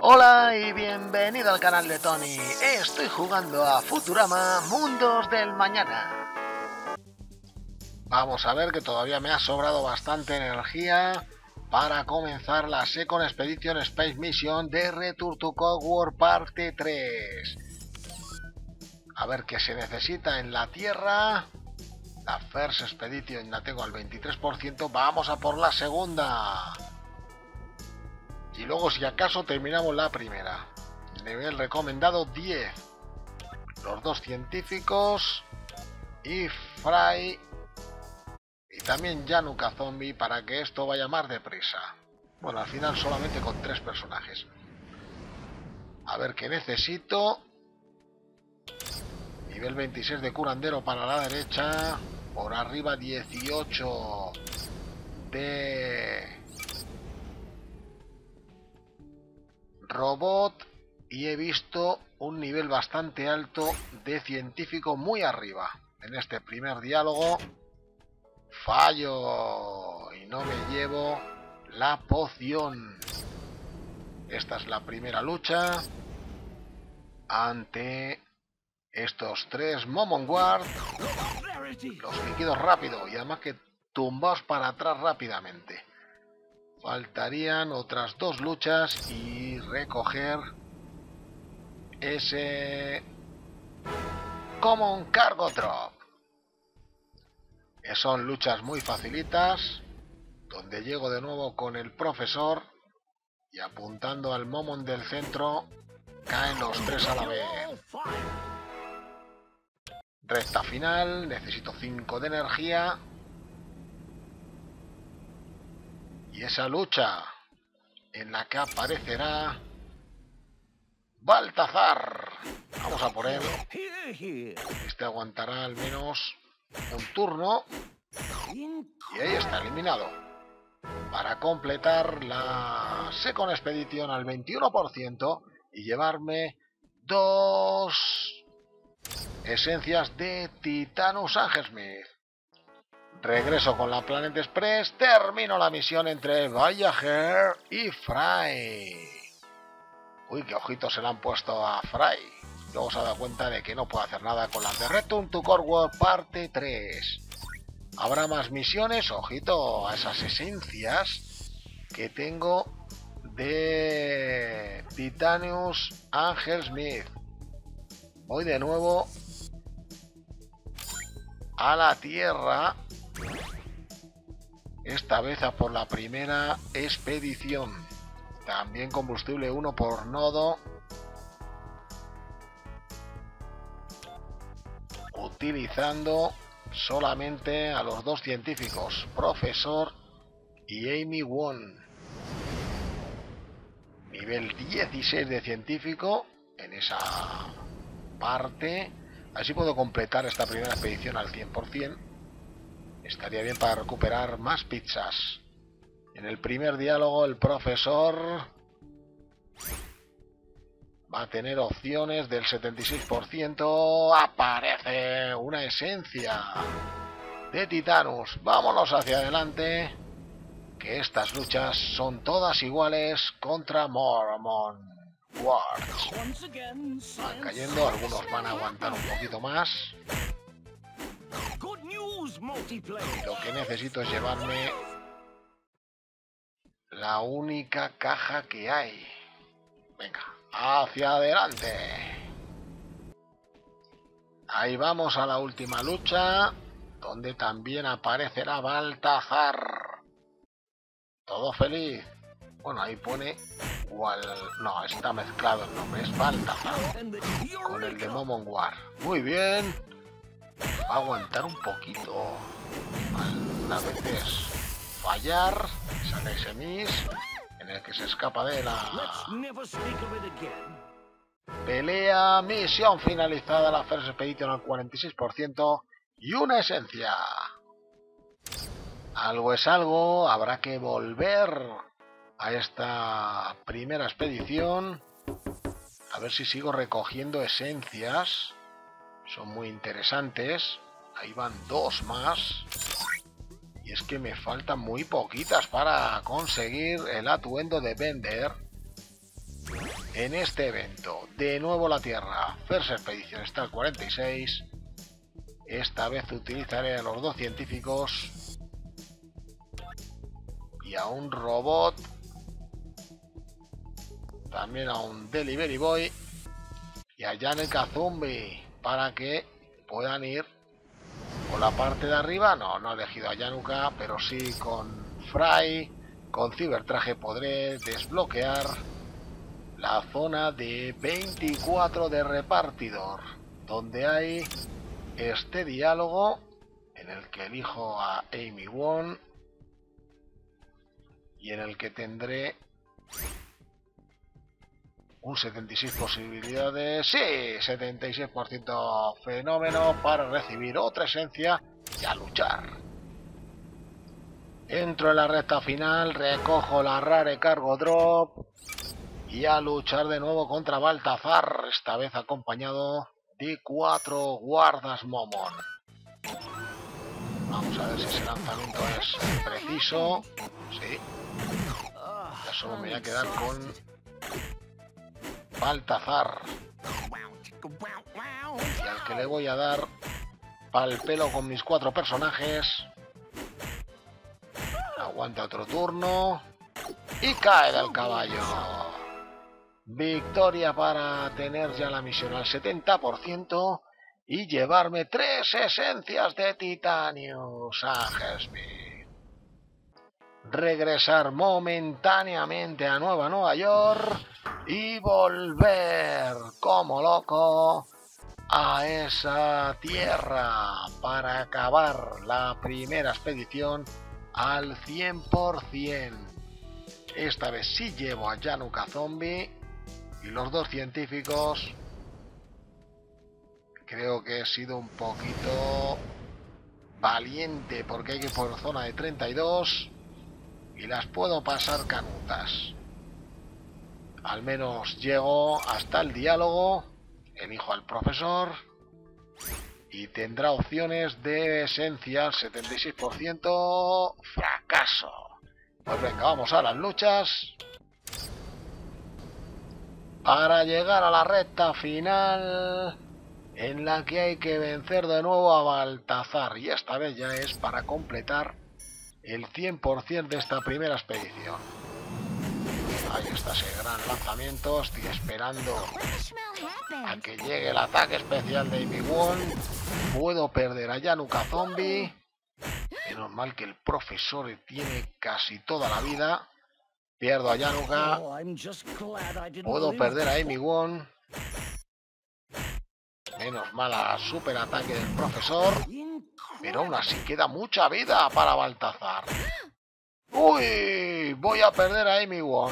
Hola y bienvenido al canal de Tony. Estoy jugando a Futurama Mundos del Mañana. Vamos a ver que todavía me ha sobrado bastante energía para comenzar la Second Expedition Space Mission de Return to Cogworld parte 3. A ver qué se necesita en la Tierra. La First Expedition la tengo al 23%. Vamos a por la segunda. Y luego si acaso terminamos la primera. Nivel recomendado 10. Los dos científicos y Fry y también Yanuka Zombie para que esto vaya más deprisa. Bueno, al final solamente con 3 personajes. A ver qué necesito. Nivel 26 de curandero para la derecha. Por arriba 18 de robot. Y he visto un nivel bastante alto de científico muy arriba. En este primer diálogo fallo y no me llevo la poción. Esta es la primera lucha ante estos 3 Momon Guard. Los liquidos rápido y además que tumbaos para atrás rápidamente. Faltarían otras 2 luchas y recoger ese Common Cargo Drop. Son luchas muy facilitas, donde llego de nuevo con el profesor y apuntando al Momon del centro caen los 3 a la vez. Recta final, necesito 5 de energía. Y esa lucha en la que aparecerá Baltazar. Vamos a por él. Este aguantará al menos un turno. Y ahí está, eliminado. Para completar la Second Expedition al 21% y llevarme 2 esencias de Titanus Angersmith. Regreso con la Planet Express. Termino la misión entre Voyager y Fry. Uy, qué ojitos se le han puesto a Fry. Luego se ha dado cuenta de que no puede hacer nada con las de Return to Cogworld parte 3. Habrá más misiones. Ojito a esas esencias que tengo de Titanus Angersmith. Voy de nuevo a la Tierra. Esta vez a por la primera expedición. También combustible 1 por nodo. Utilizando solamente a los 2 científicos, Profesor y Amy Wong. Nivel 16 de científico en esa parte. Así puedo completar esta primera expedición al 100%. Estaría bien para recuperar más pizzas. En el primer diálogo el profesor va a tener opciones del 76%. Aparece una esencia de Titanus. Vámonos hacia adelante, que estas luchas son todas iguales contra Momon Guards. Van cayendo, algunos van a aguantar un poquito más. Lo que necesito es llevarme la única caja que hay. Venga, hacia adelante. Ahí vamos a la última lucha, donde también aparecerá Baltazar. Todo feliz. Bueno, ahí pone igual. No, está mezclado el nombre. Es Baltazar con el de Momon Guard. Muy bien. Va a aguantar un poquito. Algunas veces fallar. Sale ese miss en el que se escapa de la pelea. Misión finalizada. La First Expedition al 46% y una esencia. Algo es algo. Habrá que volver a esta primera expedición. A ver si sigo recogiendo esencias. Son muy interesantes. Ahí van 2 más. Y es que me faltan muy poquitas para conseguir el atuendo de Bender. en este evento. De nuevo la Tierra. First Expedition está al 46. Esta vez utilizaré a los 2 científicos y a un robot. También a un Delivery Boy y a Janek Zombie para que puedan ir por la parte de arriba. No he elegido a Januka, pero sí con Fry, con Cibertraje podré desbloquear la zona de 24 de repartidor, donde hay este diálogo en el que elijo a Amy Wong y en el que tendré un 76 posibilidades, sí, 76% fenómeno para recibir otra esencia y a luchar. Entro en la recta final, recojo la Rare Cargo Drop y a luchar de nuevo contra Baltazar, esta vez acompañado de 4 guardas Momon. Vamos a ver si ese lanzamiento es preciso. Sí. Ya solo me voy a quedar con Baltazar. Y al que le voy a dar pal pelo con mis 4 personajes. Aguanta otro turno. Y cae del caballo. Victoria para tener ya la misión al 70% y llevarme 3 esencias de titanio a Hellsmith. Regresar momentáneamente a Nueva York y volver como loco a esa tierra para acabar la primera expedición al 100%. Esta vez sí llevo a Januka Zombie y los 2 científicos. Creo que he sido un poquito valiente porque hay que ir por zona de 32 y las puedo pasar canutas. Al menos llego hasta el diálogo, elijo al profesor y tendrá opciones de esencia 76%, fracaso. Pues venga, vamos a las luchas para llegar a la recta final en la que hay que vencer de nuevo a Baltazar, y esta vez ya es para completar el 100% de esta primera expedición. Ahí está ese gran lanzamiento. Estoy esperando a que llegue el ataque especial de Amy Wong. Puedo perder a Januka Zombie. Menos mal que el profesor tiene casi toda la vida. Pierdo a Januka. Puedo perder a Amy Wong. Menos mal al super ataque del profesor. Pero aún así queda mucha vida para Baltazar. ¡Uy! Voy a perder a Amy Wong.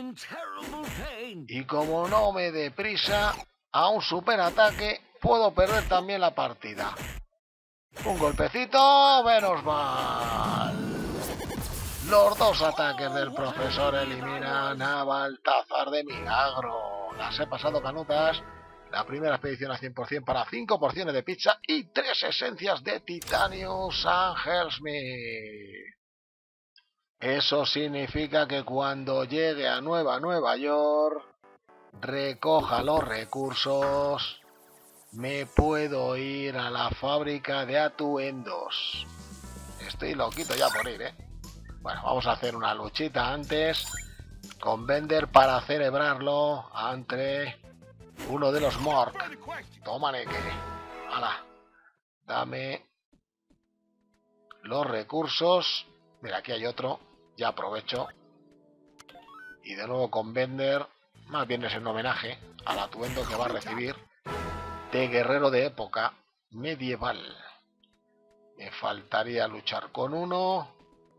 Y como no me dé prisa a un super ataque, puedo perder también la partida. Un golpecito, menos mal. Los 2 ataques del profesor eliminan a Baltazar de milagro. Las he pasado canutas. La primera expedición al 100% para 5 porciones de pizza y 3 esencias de titanio San Hellsmith. Eso significa que cuando llegue a Nueva York, recoja los recursos, me puedo ir a la fábrica de atuendos. Estoy loquito ya por ir, ¿eh? Bueno, vamos a hacer una luchita antes con Bender para celebrarlo ante uno de los Mork. Toma, neque. Hala. Dame los recursos. Mira, aquí hay otro. Ya aprovecho. Y de nuevo con Bender. Más bien es en homenaje al atuendo que va a recibir de guerrero de época medieval. Me faltaría luchar con uno.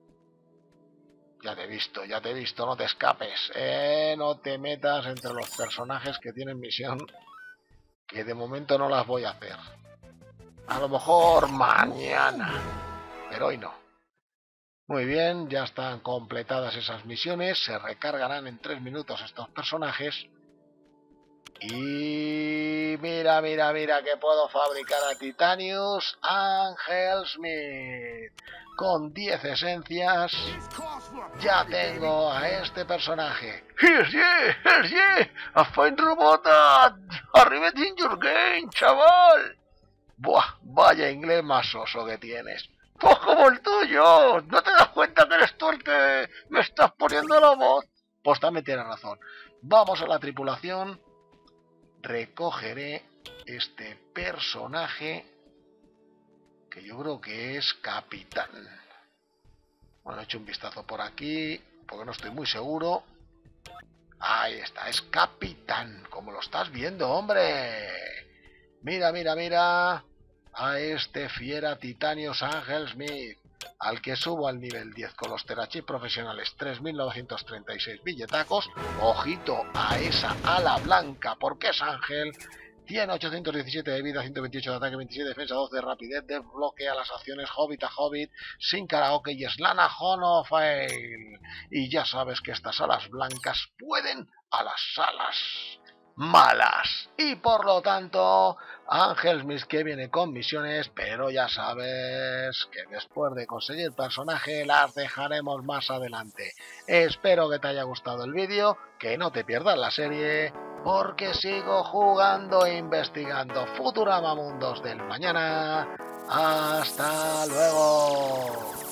Ya te he visto, no te escapes. No te metas entre los personajes que tienen misión, que de momento no las voy a hacer. A lo mejor mañana, pero hoy no. Muy bien, ya están completadas esas misiones. Se recargarán en 3 minutos estos personajes. Y mira, mira, mira que puedo fabricar a Titanius Ángel Smith. Con 10 esencias ya tengo a este personaje. Here's ye, a fine robot, arriba in your game, chaval. Buah, vaya inglés más soso que tienes. Pues como el tuyo, ¿no te das cuenta que eres tú el que me estás poniendo la voz? Pues también tienes razón. Vamos a la tripulación. Recogeré este personaje que yo creo que es capitán. Bueno, he hecho un vistazo por aquí porque no estoy muy seguro. Ahí está, es capitán, como lo estás viendo, hombre. Mira, mira, mira a este fiera Titanius Ángel Smith, al que subo al nivel 10 con los terachis profesionales, 3.936 billetacos. Ojito a esa ala blanca, porque es Ángel. Tiene 817 de vida, 128 de ataque, 27 de defensa, 12 de rapidez, desbloquea las acciones Hobbit a Hobbit, sin karaoke y Slana Honofail. Y ya sabes que estas alas blancas pueden a las alas malas. Y por lo tanto, Ángel Smith que viene con misiones, pero ya sabes que después de conseguir personaje las dejaremos más adelante. Espero que te haya gustado el vídeo, que no te pierdas la serie, porque sigo jugando e investigando Futurama Mundos del Mañana. ¡Hasta luego!